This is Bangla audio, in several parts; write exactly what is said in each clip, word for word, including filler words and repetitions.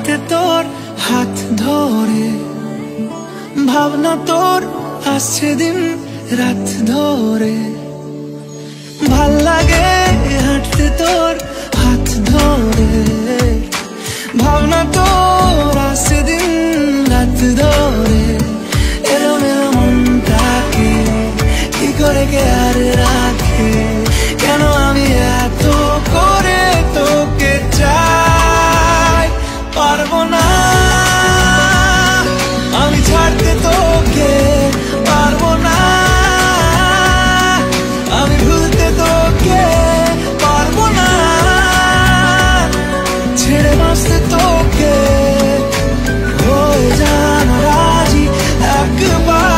হাঁটতে তোর হাত ধরে, ভাবনা তোর আসছে দিন রাত ধরে। ভাল লাগে হাঁটতে তোর হাত ধরে, ভাবনা তোর আসছে দিন রাত ধরে। এলোমেলো মনটাকে কি করে কে আর রাখে, কেন আমি এত করে তোকে চাই। পারবো না আমি ছাড়তে তোকে, পারবো না আমি ভুলতে তোকে, পারবো না ছেড়ে বাঁচতে তোকে। হয়ে যান রাজি একবার,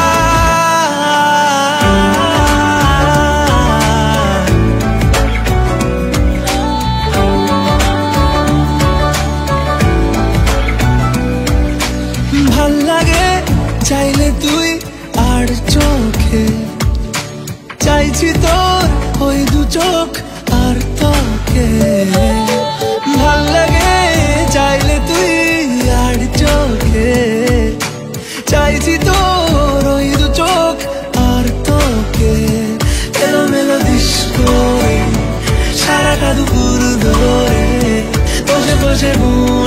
ভাল লাগে চাইলে তুই আর চোখে, চাইছি তোর ওই দু চোখ আর তোকে। ভাল লাগে চাইলে তুই আর চোখে, চাইছি তোর ওই দু চোখ আর তোকে। এলোমেলো ডিস্কো সারাটা দুপুর ধরে বসে বসে